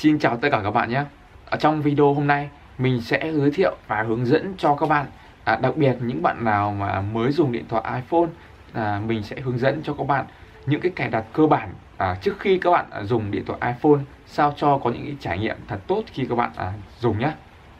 Xin chào tất cả các bạn nhé. Ở trong video hôm nay mình sẽ giới thiệu và hướng dẫn cho các bạn, đặc biệt những bạn nào mà mới dùng điện thoại iPhone, mình sẽ hướng dẫn cho các bạn những cái cài đặt cơ bản trước khi các bạn dùng điện thoại iPhone, sao cho có những cái trải nghiệm thật tốt khi các bạn dùng nhé.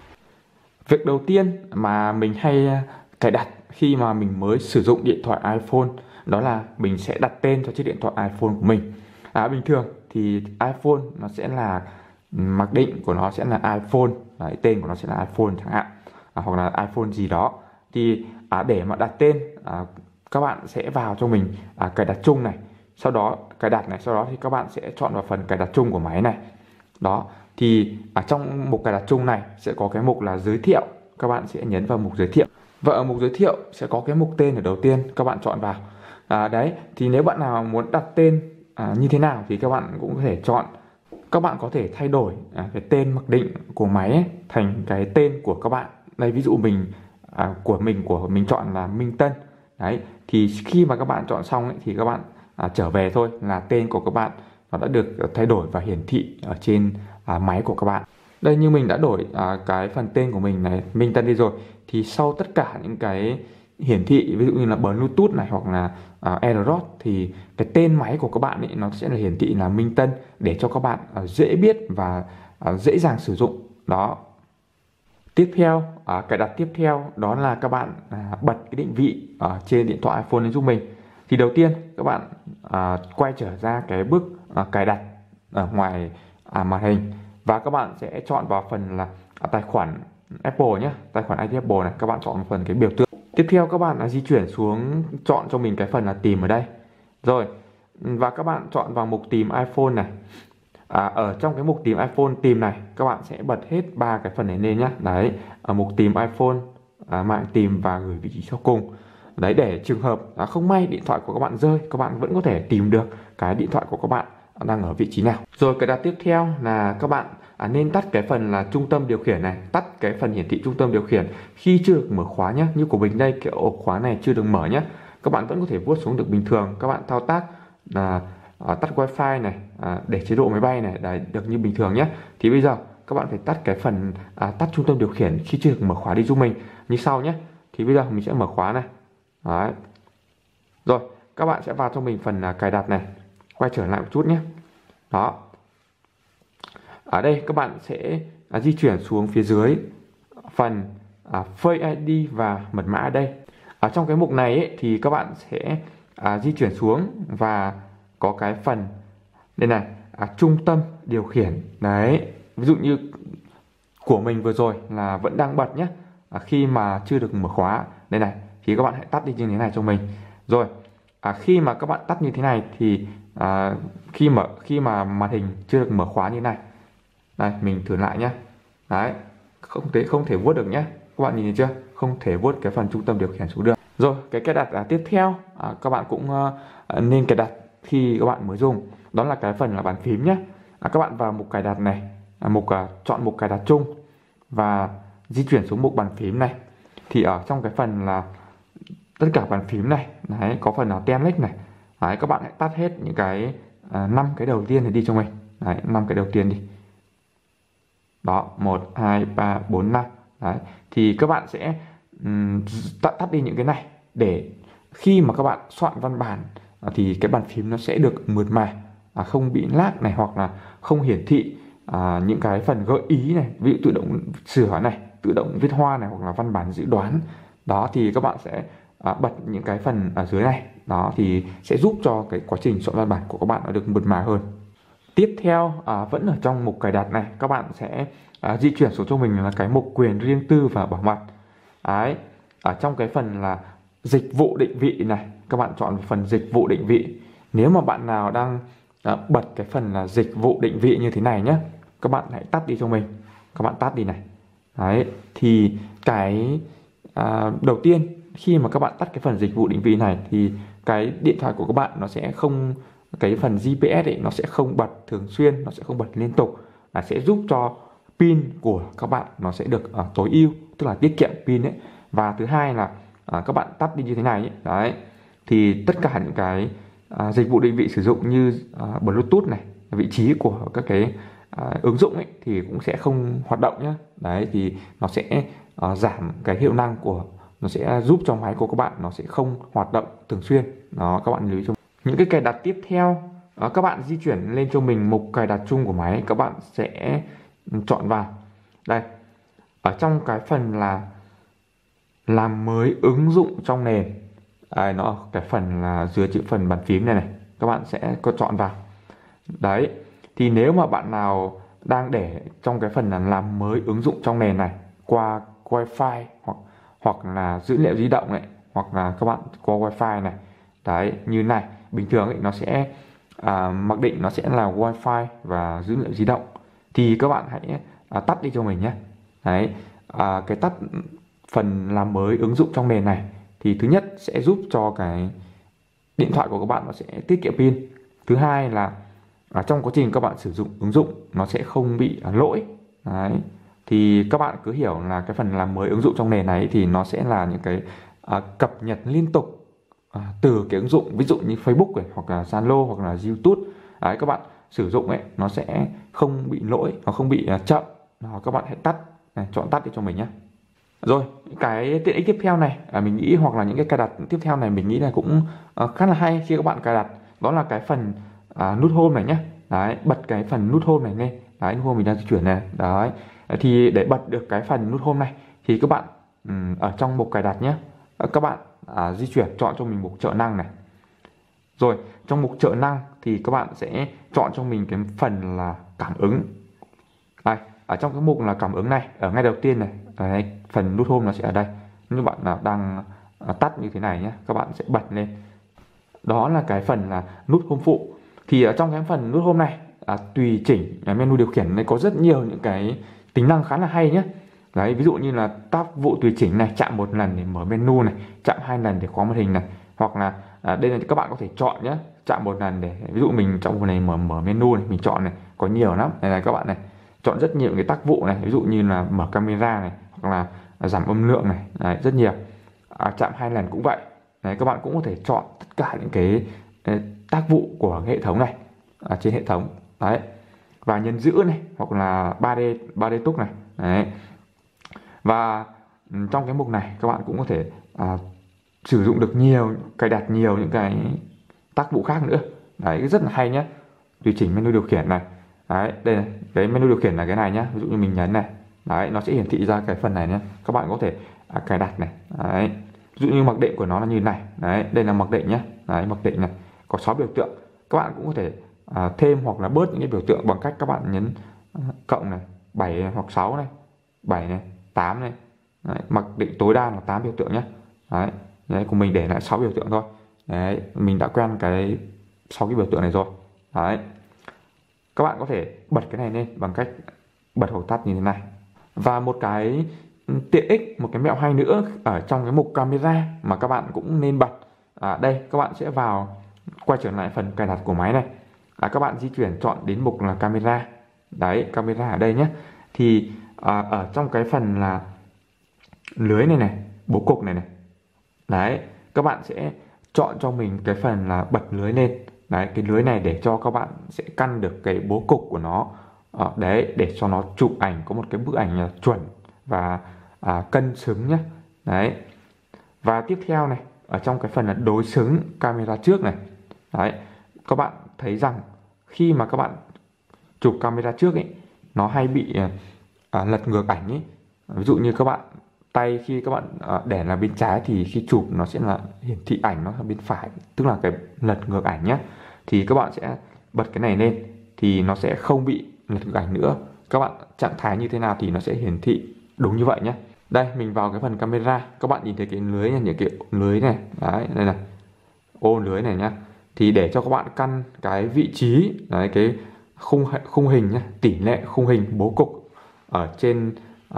Việc đầu tiên mà mình hay cài đặt khi mà mình mới sử dụng điện thoại iPhone đó là mình sẽ đặt tên cho chiếc điện thoại iPhone của mình. Bình thường thì iPhone nó sẽ là mặc định của nó sẽ là iPhone, tên của nó sẽ là iPhone chẳng hạn, hoặc là iPhone gì đó. Thì để mà đặt tên, các bạn sẽ vào cho mình cài đặt chung này, sau đó cài đặt này, sau đó thì các bạn sẽ chọn vào phần cài đặt chung của máy này. Đó, thì ở trong mục cài đặt chung này sẽ có cái mục là giới thiệu, các bạn sẽ nhấn vào mục giới thiệu. Và ở mục giới thiệu sẽ có cái mục tên ở đầu tiên, các bạn chọn vào. Đấy, thì nếu bạn nào muốn đặt tên như thế nào thì các bạn cũng có thể chọn. Các bạn có thể thay đổi cái tên mặc định của máy ấy, thành cái tên của các bạn. Đây, ví dụ của mình chọn là Minh Tân. Đấy, thì khi mà các bạn chọn xong ấy, thì các bạn trở về thôi là tên của các bạn nó đã được thay đổi và hiển thị ở trên máy của các bạn. Đây, như mình đã đổi cái phần tên của mình này Minh Tân đi rồi, thì sau tất cả những cái hiển thị ví dụ như là Bluetooth này hoặc là AirDrop thì cái tên máy của các bạn ấy nó sẽ là hiển thị là Minh Tân để cho các bạn dễ biết và dễ dàng sử dụng. Đó. Tiếp theo, cài đặt tiếp theo đó là các bạn bật cái định vị ở trên điện thoại iPhone lên giúp mình. Thì đầu tiên các bạn quay trở ra cái bước cài đặt ở ngoài màn hình và các bạn sẽ chọn vào phần là tài khoản Apple nhé, tài khoản ID Apple này, các bạn chọn phần cái biểu tượng. Tiếp theo các bạn di chuyển xuống, chọn cho mình cái phần là tìm ở đây. Rồi, và các bạn chọn vào mục tìm iPhone này. Ở trong cái mục tìm iPhone tìm này, các bạn sẽ bật hết ba cái phần này lên nhé. Đấy, ở mục tìm iPhone, mạng tìm và gửi vị trí sau cùng. Đấy, để trường hợp không may điện thoại của các bạn rơi, các bạn vẫn có thể tìm được cái điện thoại của các bạn đang ở vị trí nào. Rồi, cài đặt tiếp theo là các bạn nên tắt cái phần là trung tâm điều khiển này, tắt cái phần hiển thị trung tâm điều khiển khi chưa được mở khóa nhé. Như của mình đây, cái ổ khóa này chưa được mở nhé. Các bạn vẫn có thể vuốt xuống được bình thường. Các bạn thao tác là tắt wifi này, để chế độ máy bay này, đấy, được như bình thường nhé. Thì bây giờ các bạn phải tắt cái phần tắt trung tâm điều khiển khi chưa được mở khóa đi giúp mình như sau nhé. Thì bây giờ mình sẽ mở khóa này. Đấy. Rồi, các bạn sẽ vào cho mình phần cài đặt này, quay trở lại một chút nhé. Đó. Ở đây các bạn sẽ di chuyển xuống phía dưới phần Face ID và mật mã ở đây. Ở trong cái mục này ấy, thì các bạn sẽ di chuyển xuống và có cái phần đây này, trung tâm điều khiển. Đấy, ví dụ như của mình vừa rồi là vẫn đang bật nhé, khi mà chưa được mở khóa đây này thì các bạn hãy tắt đi như thế này cho mình. Rồi, khi mà các bạn tắt như thế này thì khi mà màn hình chưa được mở khóa như thế này, đây mình thử lại nhé. Đấy, không thể vuốt được nhé, các bạn nhìn thấy chưa, không thể vuốt cái phần trung tâm điều khiển xuống được. Rồi, cái cài đặt tiếp theo các bạn cũng nên cài đặt khi các bạn mới dùng, đó là cái phần là bàn phím nhé. Các bạn vào mục cài đặt này, chọn mục cài đặt chung và di chuyển xuống mục bàn phím này. Thì ở trong cái phần là tất cả bàn phím này, đấy, có phần là template này. Đấy, các bạn hãy tắt hết những cái 5 cái đầu tiên này đi cho mình. Đấy, 5 cái đầu tiên đi. Đó, 1, 2, 3, 4, 5. Đấy, thì các bạn sẽ tắt đi những cái này để khi mà các bạn soạn văn bản thì cái bàn phím nó sẽ được mượt mà, không bị lag này, hoặc là không hiển thị những cái phần gợi ý này, ví dụ tự động sửa này, tự động viết hoa này, hoặc là văn bản dự đoán. Đó, thì các bạn sẽ bật những cái phần ở dưới này. Đó, thì sẽ giúp cho cái quá trình soạn văn bản của các bạn nó được mượt mà hơn. Tiếp theo, vẫn ở trong mục cài đặt này, các bạn sẽ di chuyển xuống cho mình là cái mục quyền riêng tư và bảo mật. Đấy, ở trong cái phần là dịch vụ định vị này, các bạn chọn phần dịch vụ định vị. Nếu mà bạn nào đang bật cái phần là dịch vụ định vị như thế này nhé, các bạn hãy tắt đi cho mình. Các bạn tắt đi này. Đấy, thì cái đầu tiên khi mà các bạn tắt cái phần dịch vụ định vị này thì cái điện thoại của các bạn nó sẽ không, cái phần GPS ấy nó sẽ không bật thường xuyên, nó sẽ không bật liên tục, sẽ giúp cho pin của các bạn nó sẽ được tối ưu, tức là tiết kiệm pin ấy. Và thứ hai là các bạn tắt đi như thế này ấy. Đấy, thì tất cả những cái dịch vụ định vị sử dụng như Bluetooth này, vị trí của các cái ứng dụng ấy thì cũng sẽ không hoạt động nhé. Đấy thì nó sẽ giảm cái hiệu năng của, nó sẽ giúp cho máy của các bạn nó sẽ không hoạt động thường xuyên. Đó, các bạn lưu ý cho những cái cài đặt tiếp theo. Các bạn di chuyển lên cho mình mục cài đặt chung của máy, các bạn sẽ chọn vào đây, ở trong cái phần là làm mới ứng dụng trong nền. Nó ở cái phần là dưới chữ phần bàn phím này này, các bạn sẽ có chọn vào. Đấy thì nếu mà bạn nào đang để trong cái phần là làm mới ứng dụng trong nền này qua wifi hoặc là dữ liệu di động này, hoặc là các bạn qua wifi này, đấy như này, bình thường ấy, nó sẽ mặc định nó sẽ là wifi và dữ liệu di động, thì các bạn hãy tắt đi cho mình nhé. Đấy, cái tắt phần làm mới ứng dụng trong nền này thì thứ nhất sẽ giúp cho cái điện thoại của các bạn nó sẽ tiết kiệm pin. Thứ hai là trong quá trình các bạn sử dụng ứng dụng nó sẽ không bị lỗi. Đấy, thì các bạn cứ hiểu là cái phần làm mới ứng dụng trong nền này thì nó sẽ là những cái cập nhật liên tục từ cái ứng dụng, ví dụ như Facebook này, hoặc là Zalo, hoặc là YouTube. Đấy, các bạn sử dụng ấy nó sẽ không bị lỗi, nó không bị chậm. Đó, các bạn hãy tắt này, chọn tắt đi cho mình nhé. Rồi, cái tiện ích tiếp theo này mình nghĩ, hoặc là những cái cài đặt tiếp theo này mình nghĩ là cũng khá là hay khi các bạn cài đặt, đó là cái phần nút home này nhé. Đấy, bật cái phần nút home này lên. Đấy, nút home mình đang di chuyển này. Đấy, thì để bật được cái phần nút home này thì các bạn ở trong mục cài đặt nhé, các bạn di chuyển chọn cho mình mục trợ năng này. Rồi, trong mục trợ năng thì các bạn sẽ chọn cho mình cái phần là cảm ứng. Đây, ở trong cái mục là cảm ứng này, ở ngay đầu tiên này, đấy, phần nút home nó sẽ ở đây. Như bạn nào đang tắt như thế này nhé, các bạn sẽ bật lên. Đó là cái phần là nút home phụ. Thì ở trong cái phần nút home này, tùy chỉnh menu điều khiển này có rất nhiều những cái tính năng khá là hay nhé. Đấy, ví dụ như là tác vụ tùy chỉnh này, chạm một lần để mở menu này, chạm hai lần để khóa màn hình này, hoặc là đây là các bạn có thể chọn nhé, chạm một lần để, ví dụ mình trong phần này mở menu này, mình chọn này, có nhiều lắm này, các bạn này, chọn rất nhiều cái tác vụ này, ví dụ như là mở camera này, hoặc là giảm âm lượng này. Đấy, rất nhiều. Chạm hai lần cũng vậy. Đấy, các bạn cũng có thể chọn tất cả những cái tác vụ của hệ thống này trên hệ thống. Đấy, và nhấn giữ này, hoặc là 3D túc này. Đấy, và trong cái mục này các bạn cũng có thể sử dụng được nhiều, cài đặt nhiều những cái tác vụ khác nữa. Đấy, rất là hay nhé. Tùy chỉnh menu điều khiển này. Đấy, đây này, cái menu điều khiển là cái này nhé. Ví dụ như mình nhấn này, đấy, nó sẽ hiển thị ra cái phần này nhé. Các bạn có thể cài đặt này. Đấy, ví dụ như mặc định của nó là như này. Đấy, đây là mặc định nhé. Đấy, mặc định này, có 6 biểu tượng. Các bạn cũng có thể thêm hoặc là bớt những cái biểu tượng bằng cách các bạn nhấn cộng này, 7 hoặc 6 này, 7 này, 8 này. Đấy, mặc định tối đa là 8 biểu tượng nhé. Đấy, của mình để lại 6 biểu tượng thôi. Đấy, mình đã quen cái 6 cái biểu tượng này rồi. Đấy, các bạn có thể bật cái này lên bằng cách bật hoặc tắt như thế này. Và một cái tiện ích, một cái mẹo hay nữa ở trong cái mục camera mà các bạn cũng nên bật. Đây, các bạn sẽ quay trở lại phần cài đặt của máy này. Các bạn di chuyển chọn đến mục là camera. Đấy, camera ở đây nhé. Thì ở trong cái phần là lưới này này, bố cục này này. Đấy, các bạn sẽ chọn cho mình cái phần là bật lưới lên. Đấy, cái lưới này để cho các bạn sẽ căn được cái bố cục của nó. Đấy, để cho nó chụp ảnh có một cái bức ảnh chuẩn và cân xứng nhé. Đấy, và tiếp theo này, ở trong cái phần là đối xứng camera trước này. Đấy, các bạn thấy rằng khi mà các bạn chụp camera trước ấy, nó hay bị lật ngược ảnh ấy. Ví dụ như các bạn tay khi các bạn để là bên trái thì khi chụp nó sẽ là hiển thị ảnh nó là bên phải, tức là cái lật ngược ảnh nhé. Thì các bạn sẽ bật cái này lên thì nó sẽ không bị lật ngược ảnh nữa. Các bạn trạng thái như thế nào thì nó sẽ hiển thị đúng như vậy nhé. Đây, mình vào cái phần camera, các bạn nhìn thấy cái lưới này, những cái lưới này. Đấy, đây này, ô lưới này nhá. Thì để cho các bạn căn cái vị trí, đấy, cái khung hình nhá, tỷ lệ khung hình bố cục ở trên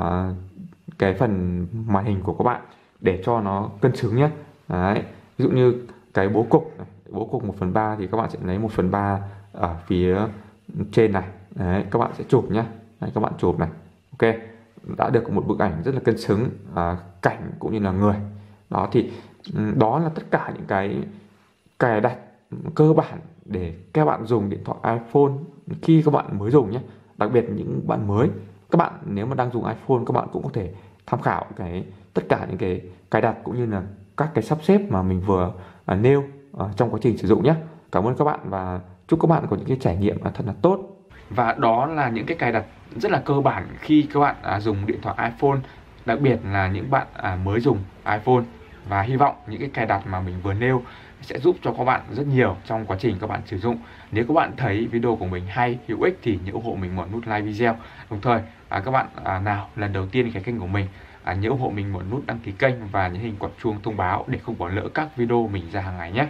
cái phần màn hình của các bạn để cho nó cân xứng nhé. Đấy, ví dụ như cái bố cục này, bố cục 1/3 thì các bạn sẽ lấy 1/3 ở phía trên này. Đấy, các bạn sẽ chụp nhé. Đấy, các bạn chụp này, ok, đã được một bức ảnh rất là cân xứng, cảnh cũng như là người. Đó thì đó là tất cả những cái cài đặt cơ bản để các bạn dùng điện thoại iPhone khi các bạn mới dùng nhé. Đặc biệt những bạn mới, các bạn nếu mà đang dùng iPhone, các bạn cũng có thể tham khảo tất cả những cái cài đặt cũng như là các cái sắp xếp mà mình vừa nêu trong quá trình sử dụng nhé. Cảm ơn các bạn và chúc các bạn có những cái trải nghiệm thật là tốt. Và đó là những cái cài đặt rất là cơ bản khi các bạn dùng điện thoại iPhone, đặc biệt là những bạn mới dùng iPhone. Và hy vọng những cái cài đặt mà mình vừa nêu sẽ giúp cho các bạn rất nhiều trong quá trình các bạn sử dụng. Nếu các bạn thấy video của mình hay, hữu ích thì nhớ ủng hộ mình một nút like video. Đồng thời các bạn nào lần đầu tiên cái kênh của mình, nhớ ủng hộ mình một nút đăng ký kênh và nhấn hình quả chuông thông báo để không bỏ lỡ các video mình ra hàng ngày nhé.